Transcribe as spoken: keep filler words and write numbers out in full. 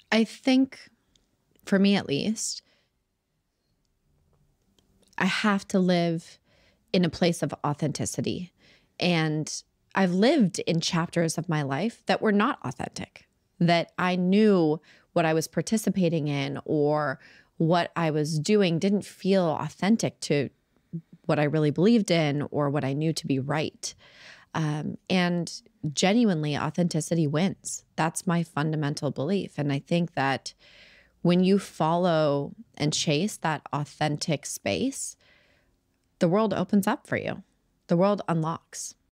I think, for me at least, I have to live in a place of authenticity. And I've lived in chapters of my life that were not authentic, that I knew what I was participating in or what I was doing didn't feel authentic to what I really believed in or what I knew to be right. Um, and genuinely, authenticity wins. That's my fundamental belief. And I think that when you follow and chase that authentic space, the world opens up for you. The world unlocks.